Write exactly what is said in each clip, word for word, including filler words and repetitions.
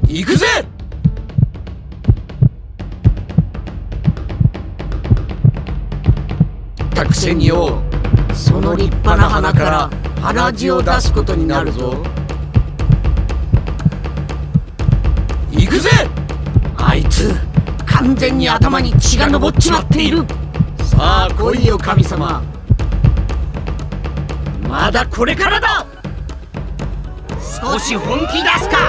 行くぜ。たくせによ、その立派な鼻から鼻血を出すことになるぞ。行くぜ。あいつ完全に頭に血が上っちまっている。さあ来いよ神様、まだこれからだ。少し本気出すか。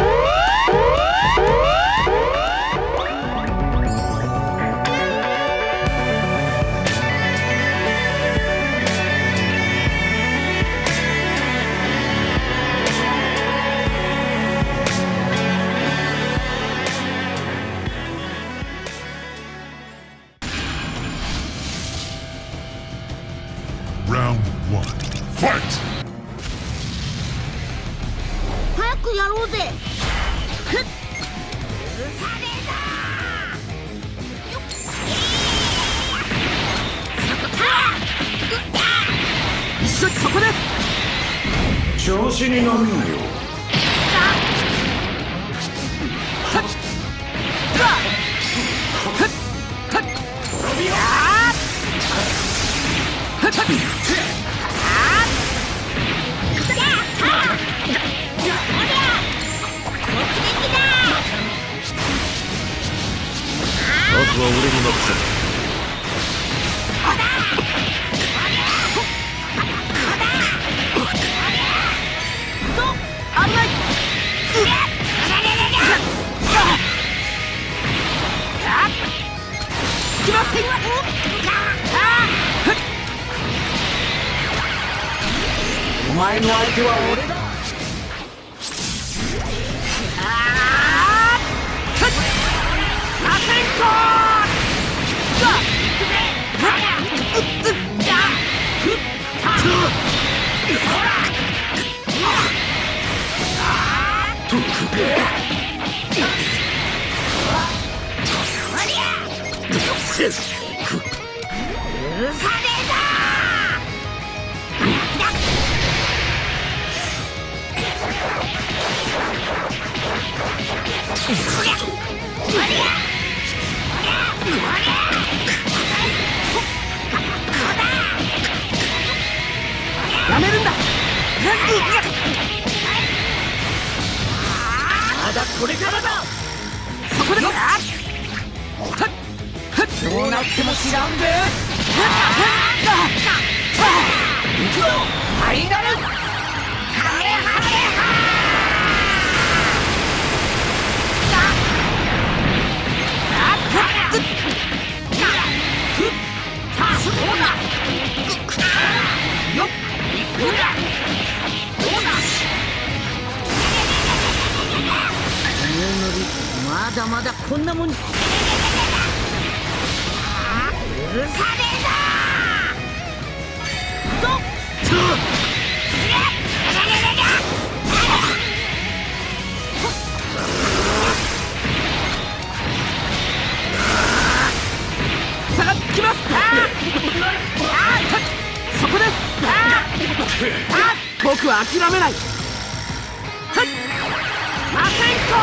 早くやろうぜ。一緒にそこです。 調子に乗るなよ。 あとは俺に任せろ。 お前の相手は俺だ。 やめるんだ。 まだこれからだ。 そこでどうなっても知らんぜ。行くぞファイナル。 まだまだこんなもん。許さねえぞ。 下がってきます。そこです。僕は諦めない。マセンコ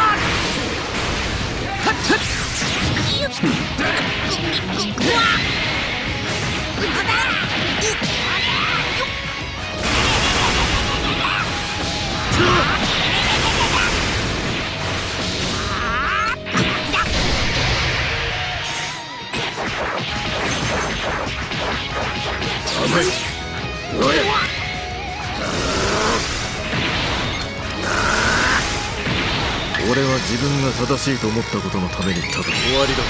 俺は自分が正しいと思ったことのためにただ終わりだ。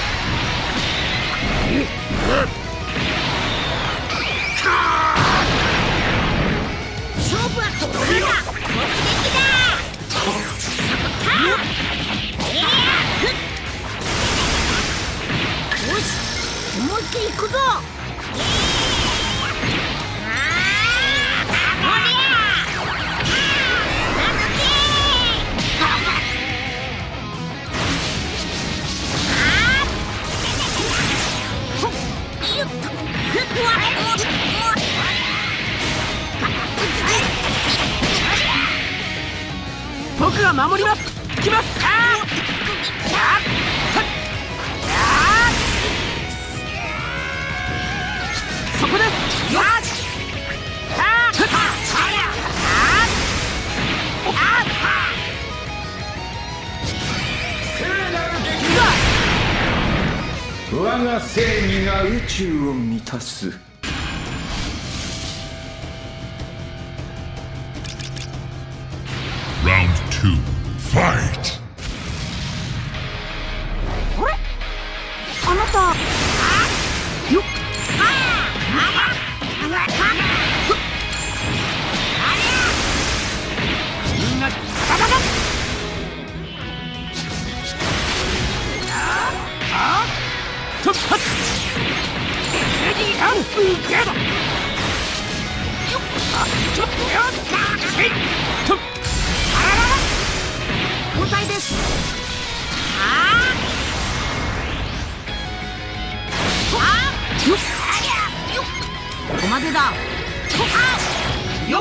勝負はここからだ。突撃だ。よし、思いっきり行くぞ。 僕が守ります。 きます。そこです。よし。 我が正義が宇宙を満たす。 Round two, fight! あれあなたよっみんなちょっと待ってレディーアンゲードちょっとよっちょっ交代です。あよっここまでだ。 よっ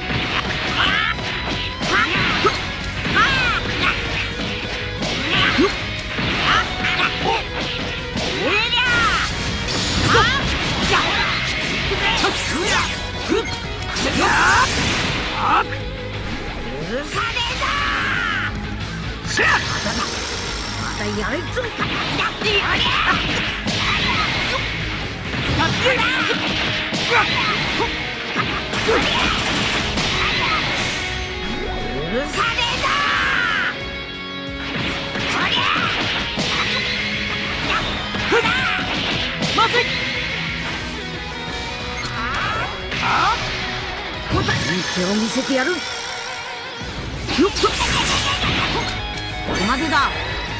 まだやりつんか。 まずい。 人気を見せてやる。よっここまでだ。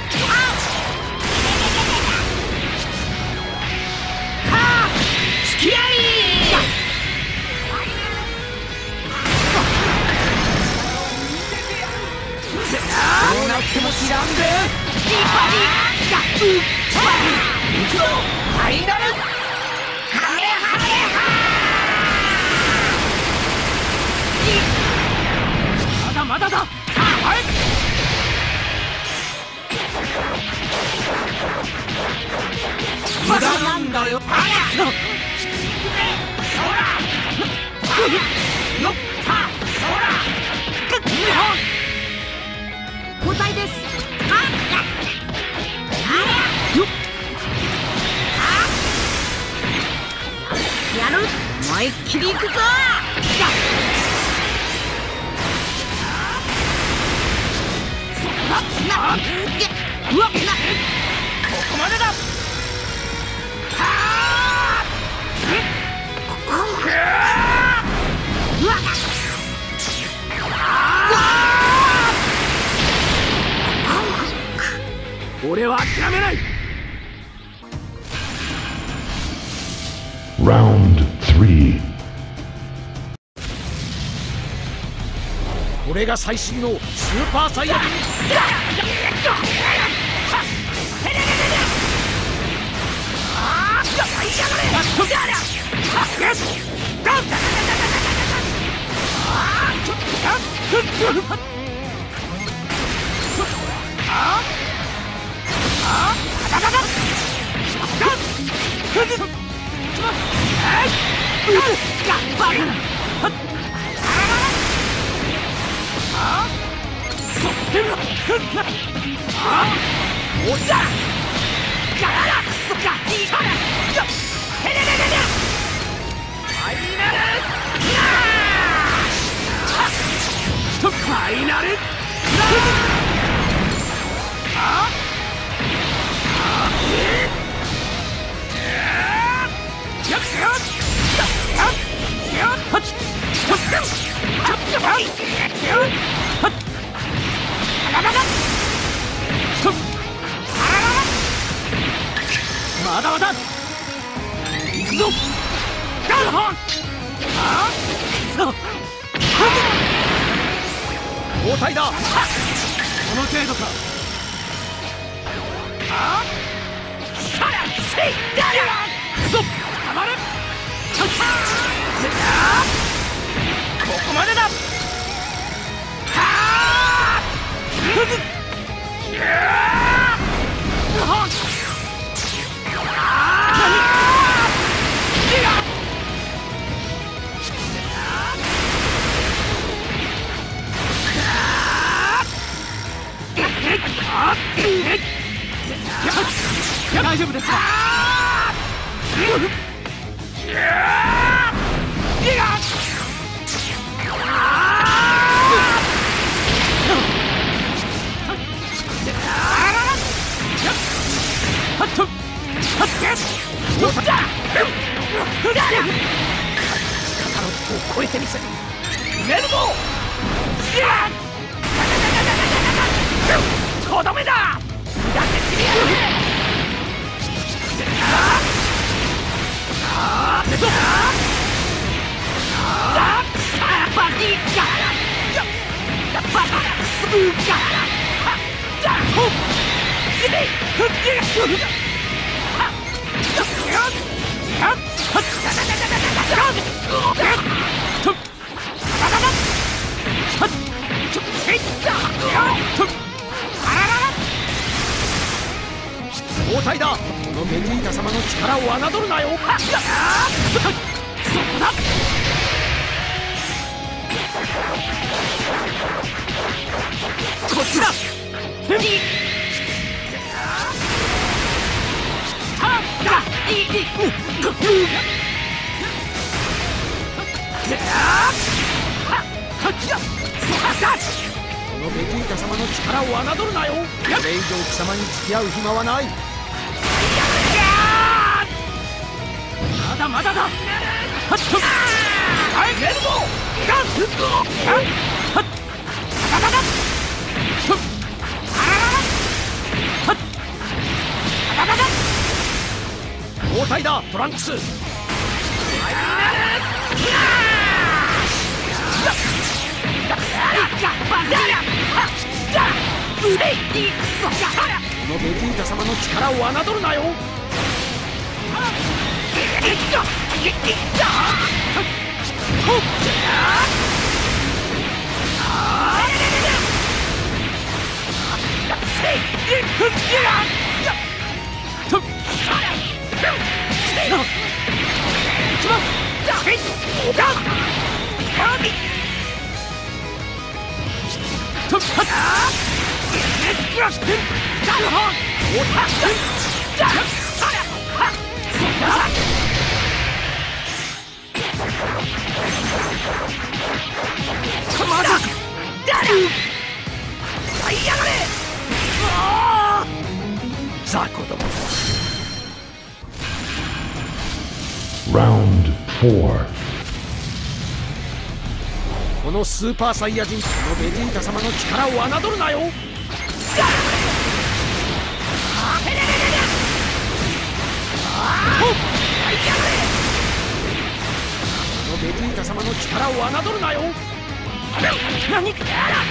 付き合いどうなっても知らんで。リパディうっファイナルカメハメハまだまだだ。はい無駄なんだよ。あらよっはそら交代です。よっやる。思いっきりいくぞ。 うわっここまでだ。俺は諦めない。 Round three. これが最新のスーパーサイヤ人。ファイナルまだまだ行くぞ。ガンホンああ交代だ。この程度か。あさらせいだよ。そたまる。ここまでだ。はあ大丈夫ですか。カロットを超えてみせる。メルボとどめだ。だって君やる。バディガラバカスブーガラダホッジレイフッギフハッハッハッハッハッハッハッハッ交代だ。このベジータ様の力を侮るなよ。そこだ。こっちだ。フミタッダイイグッグこのベジータ様の力を侮るなよ。これ以上貴様に付き合う暇はない。まだまだだ。はっとはいレルボーガンフッはっはっダダダフッあらららはっダダダ交代だトランクス。ファイナルキラーこのベジータ様の力を侮るなよ。 Round four. このスーパーサイヤ人、このベジータ様の力を侮るなよ。このベジータ様の力を侮るなよ。何か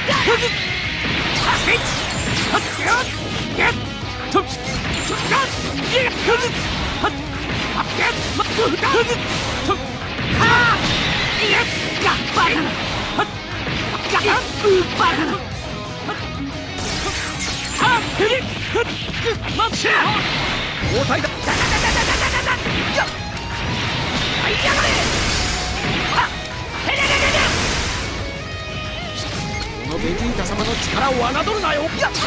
交代だ。このベジータ様の力を侮るなよ。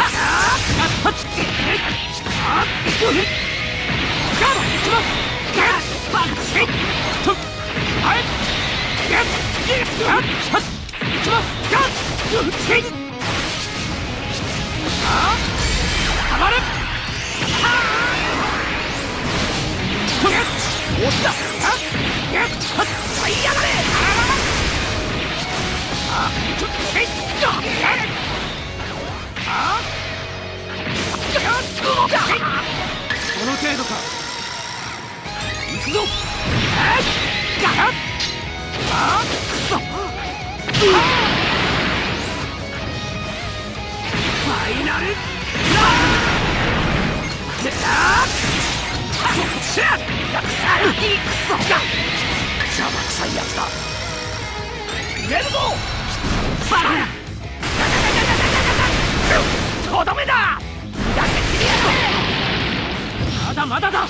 この程度か。行くぞ。あっくそ。ファイナル邪魔くさいやつだ。レルボーバラとどめだ。まだまだだ。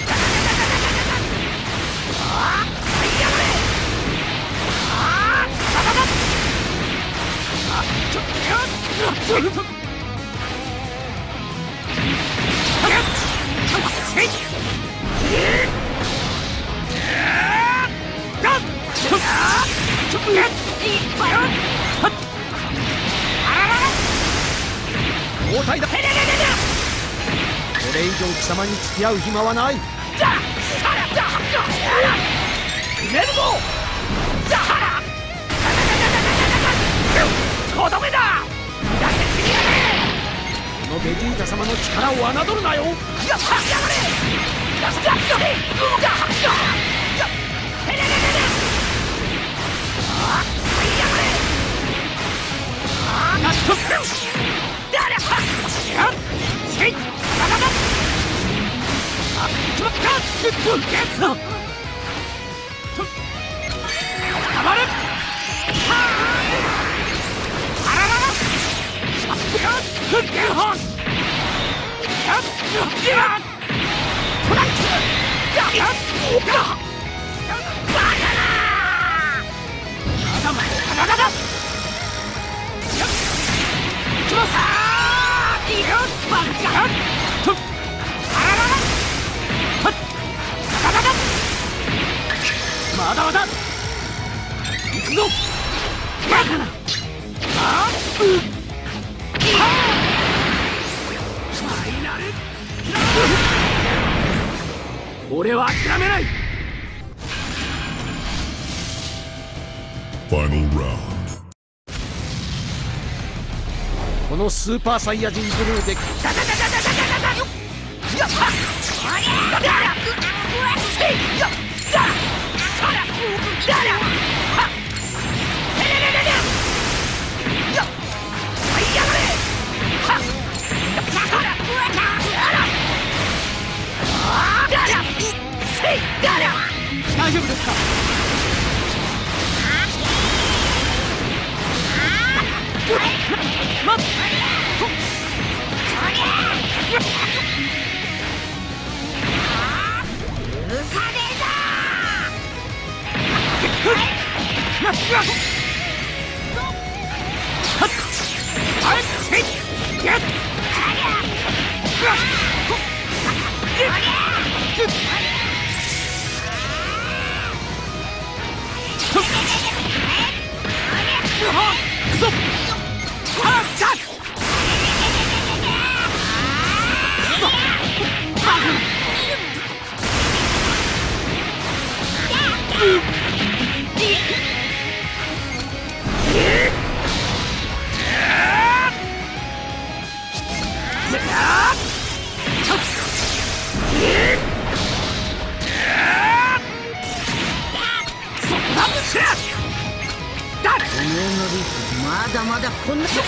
交代だ。これ以上貴様に付き合う暇はない。決めるぞ。とどめだ。このベジータ様の力を侮るなよ。やっやがれ。やっやっまだまだ行くぞ。バカな。あうファイナル。俺は諦めない。 Final round. このスーパーサイヤ人ブルーで大丈夫ですか。待ってまだまだこんな。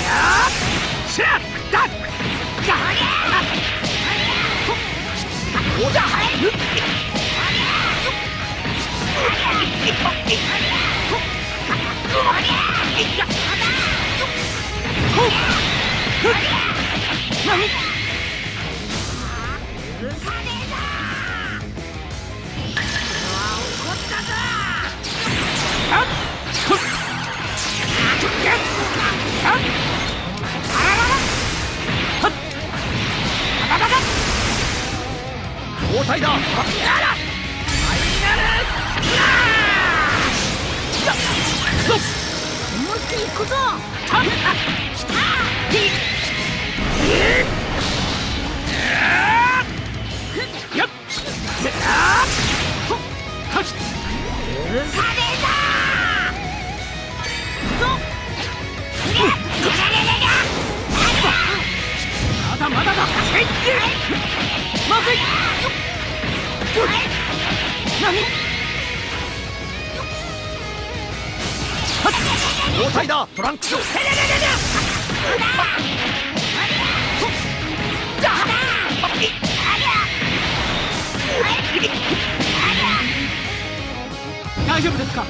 交代だ。 思いっきり行くぞ。 まだまだだ。まずい。何？交代だ。トランクス。大丈夫ですか。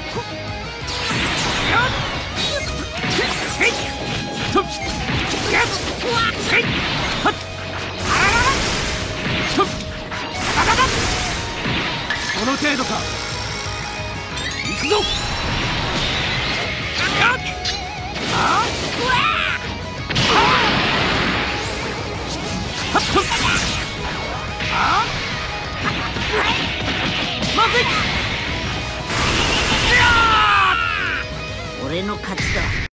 この程度か。行くぞ。まずい。 俺の勝ちだ。